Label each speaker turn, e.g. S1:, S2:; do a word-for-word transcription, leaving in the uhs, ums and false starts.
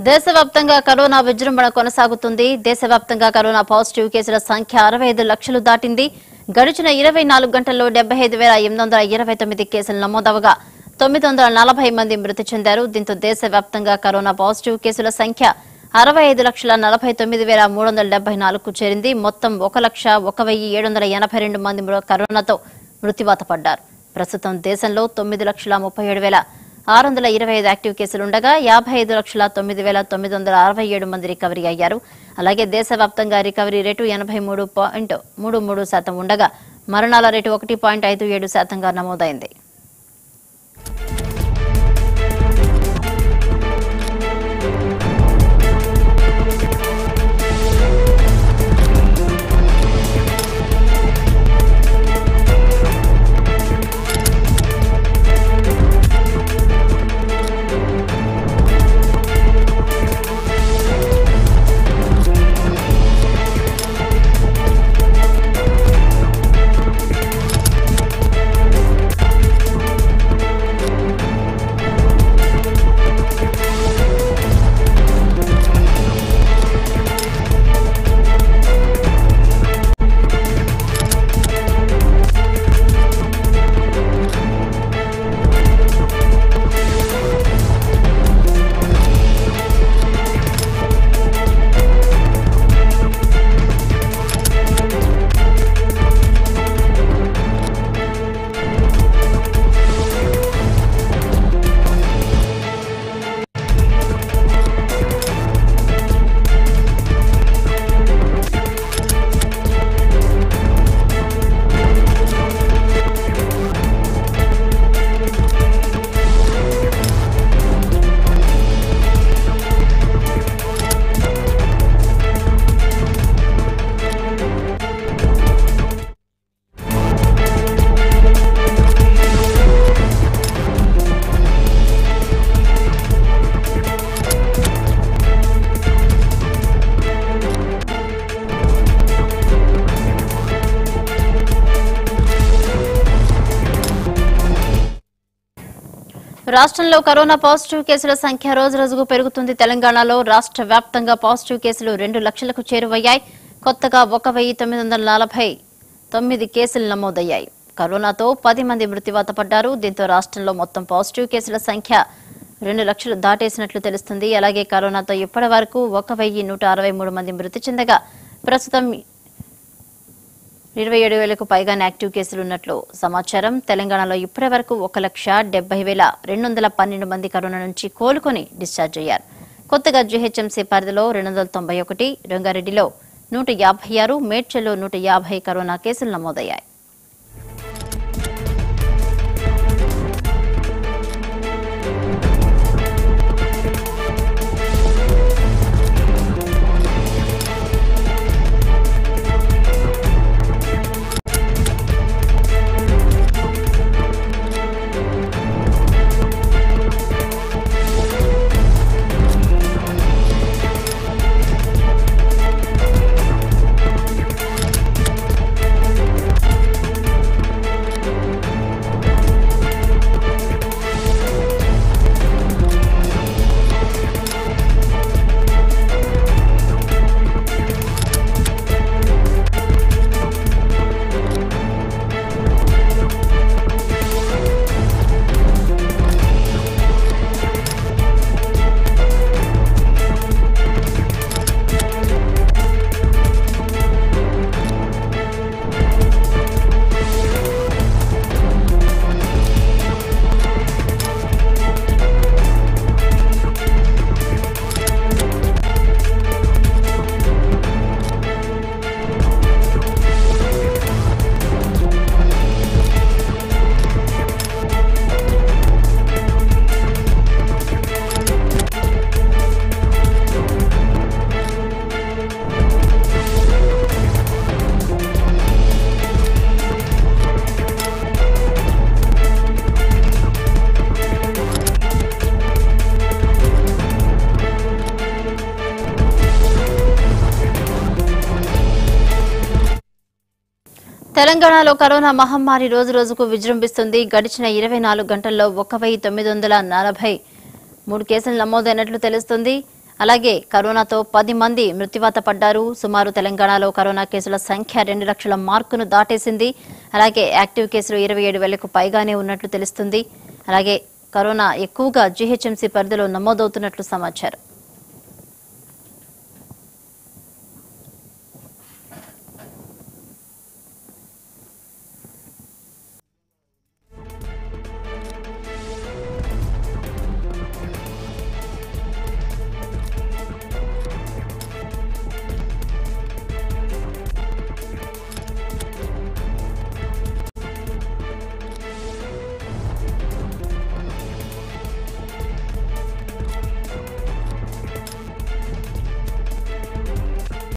S1: దేశవ్యాప్తంగా కరోనా విజృంభణ కొనసాగుతుంది. దేశవ్యాప్తంగా కరోనా పాజిటివ్ కేసుల సంఖ్య అరవై ఐదు లక్షలు దాటింది. గడిచిన ఇరవై నాలుగు గంటల్లో డెబ్బై ఐదు వేల ఎనిమిది వందల ఇరవై తొమ్మిది కేసులు నమోదవగా తొమ్మిది వందల నలభై మంది మృతి చెందారు. దీంతో దేశవ్యాప్తంగా కరోనా పాజిటివ్ కేసుల సంఖ్య అరవై ఐదు లక్షల నలభై తొమ్మిది వేల మూడు వందల డెబ్బై నాలుగు చేరింది. మొత్తం ఒక లక్ష ఒక వెయ్యి ఏడు వందల ఎనభై రెండు మంది కరోనాతో మృత్యువాత పడ్డారు. ప్రస్తుతం దేశంలో తొమ్మిది లక్షల ముప్పై ఏడు వేల ఆరు వందల ఇరవై ఐదు యాక్టివ్ కేసులుండగా యాభై ఐదు లక్షల తొమ్మిది వేల తొమ్మిది వందల అరవై ఏడు మంది రికవరీ అయ్యారు. అలాగే దేశవ్యాప్తంగా రికవరీ రేటు ఎనభై మూడు పాయింట్ మూడు మూడు శాతం ఉండగా మరణాల రేటు ఒకటి పాయింట్ ఐదు ఏడు శాతంగా నమోదైంది. రాష్ట్రంలో కరోనా పాజిటివ్ కేసుల సంఖ్య రోజు రోజుకు పెరుగుతుంది. తెలంగాణలో రాష్ట్ర వ్యాప్తంగా పాజిటివ్ కేసులు రెండు లక్షలకు చేరువయ్యాయి. కొత్తగా ఒక వెయ్యి తొమ్మిది వందల నలభై తొమ్మిది కేసులు నమోదయ్యాయి. కరోనాతో పది మంది మృత్యువాత పడ్డారు. దీంతో రాష్ట్రంలో మొత్తం పాజిటివ్ కేసుల సంఖ్య రెండు లక్షలు దాటేసినట్లు తెలుస్తుంది. అలాగే కరోనాతో ఇప్పటి వరకు ఒక వెయ్యి నూట అరవై మూడు మంది మృతి చెందగా ప్రస్తుతం ఇరవై ఏడు వేలకు పైగా యాక్టివ్ కేసులు ఉన్నట్లు సమాచారం. తెలంగాణలో ఇప్పటి వరకు ఒక లక్ష డెబ్బై వేల రెండు వందల పన్నెండు మంది కరోనా నుంచి కోలుకొని డిశ్చార్జ్ అయ్యారు. కొత్తగా జీహెచ్ఎంసీ పరిధిలో రెండు వందల తొంభై ఒకటి, రంగారెడ్డిలో నూట యాభై ఆరు, మేడ్చల్లో నూట యాభై కరోనా కేసులు నమోదయ్యాయి. తెలంగాణలో కరోనా మహమ్మారి రోజు రోజుకు విజృంభిస్తుంది. గడిచిన ఇరవై నాలుగు గంటల్లో ఒక వెయ్యి తొమ్మిది వందల నలభై మూడు కేసులు నమోదైనట్లు తెలుస్తుంది. అలాగే కరోనాతో పది మంది మృత్యువాత పడ్డారు. సుమారు తెలంగాణలో కరోనా కేసుల సంఖ్య రెండు లక్షల మార్కును దాటేసింది. అలాగే యాక్టివ్ కేసులు ఇరవై ఏడు వేలకు పైగానే ఉన్నట్లు తెలుస్తుంది. అలాగే కరోనా ఎక్కువగా జీహెచ్ఎంసీ పరిధిలో నమోదవుతున్నట్లు సమాచారం.